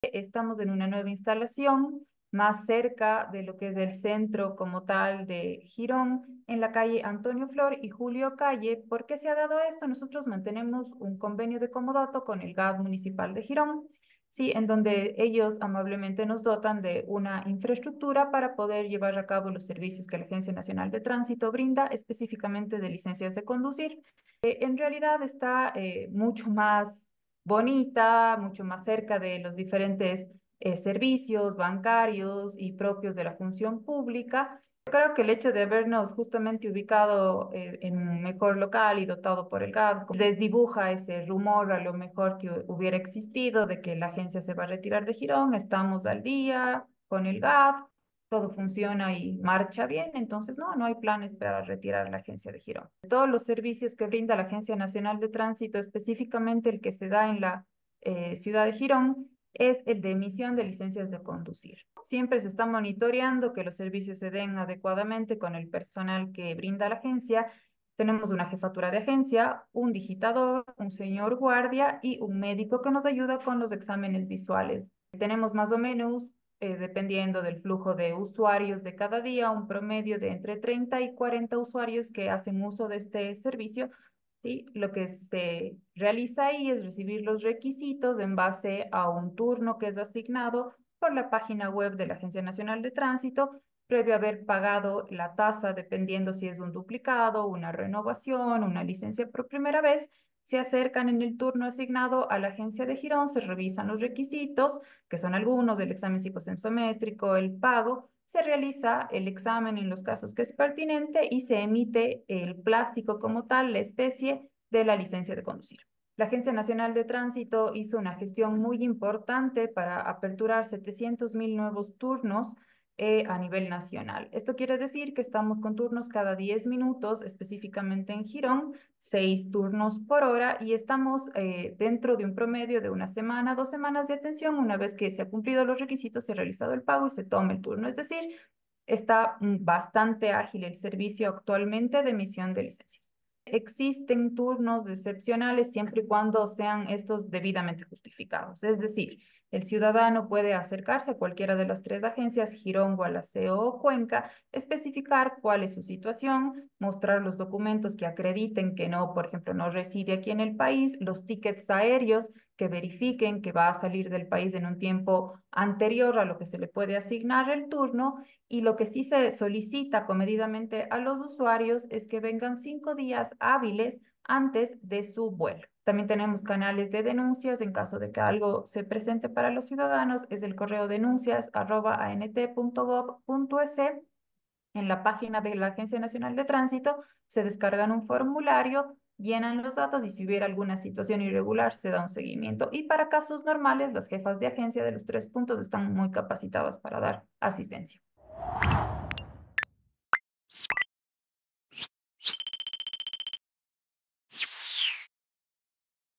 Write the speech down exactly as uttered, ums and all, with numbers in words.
Estamos en una nueva instalación más cerca de lo que es el centro como tal de Girón, en la calle Antonio Flor y Julio Calle. ¿Por qué se ha dado esto? Nosotros mantenemos un convenio de comodato con el G A D municipal de Girón, sí, en donde ellos amablemente nos dotan de una infraestructura para poder llevar a cabo los servicios que la Agencia Nacional de Tránsito brinda, específicamente de licencias de conducir. Eh, en realidad está eh, mucho más bonita, mucho más cerca de los diferentes eh, servicios bancarios y propios de la función pública. Creo que el hecho de habernos justamente ubicado eh, en un mejor local y dotado por el G A D desdibuja ese rumor a lo mejor que hubiera existido de que la agencia se va a retirar de Girón. Estamos al día con el G A D, todo funciona y marcha bien, entonces no, no hay planes para retirar la agencia de Girón. Todos los servicios que brinda la Agencia Nacional de Tránsito, específicamente el que se da en la eh, ciudad de Girón, es el de emisión de licencias de conducir. Siempre se está monitoreando que los servicios se den adecuadamente con el personal que brinda la agencia. Tenemos una jefatura de agencia, un digitador, un señor guardia y un médico que nos ayuda con los exámenes visuales. Tenemos más o menos, eh, dependiendo del flujo de usuarios de cada día, un promedio de entre treinta y cuarenta usuarios que hacen uso de este servicio. ¿Sí? Lo que se realiza ahí es recibir los requisitos en base a un turno que es asignado por la página web de la Agencia Nacional de Tránsito, previo a haber pagado la tasa, dependiendo si es un duplicado, una renovación, una licencia por primera vez. Se acercan en el turno asignado a la agencia de Girón, se revisan los requisitos, que son algunos, el examen psicosensométrico, el pago, se realiza el examen en los casos que es pertinente y se emite el plástico como tal, la especie de la licencia de conducir. La Agencia Nacional de Tránsito hizo una gestión muy importante para aperturar setecientos mil nuevos turnos eh, a nivel nacional. Esto quiere decir que estamos con turnos cada diez minutos, específicamente en Girón, seis turnos por hora, y estamos eh, dentro de un promedio de una semana, dos semanas de atención. Una vez que se han cumplido los requisitos, se ha realizado el pago y se toma el turno. Es decir, está mm, bastante ágil el servicio actualmente de emisión de licencias. Existen turnos excepcionales siempre y cuando sean estos debidamente justificados. Es decir, el ciudadano puede acercarse a cualquiera de las tres agencias, Girón, Gualaceo o Cuenca, especificar cuál es su situación, mostrar los documentos que acrediten que no, por ejemplo, no reside aquí en el país, los tickets aéreos que verifiquen que va a salir del país en un tiempo anterior a lo que se le puede asignar el turno. Y lo que sí se solicita comedidamente a los usuarios es que vengan cinco días hábiles antes de su vuelo. También tenemos canales de denuncias en caso de que algo se presente para los ciudadanos. Es el correo denuncias arroba ant punto gov punto es. En la página de la Agencia Nacional de Tránsito se descargan un formulario, llenan los datos y si hubiera alguna situación irregular se da un seguimiento. Y para casos normales, las jefas de agencia de los tres puntos están muy capacitadas para dar asistencia.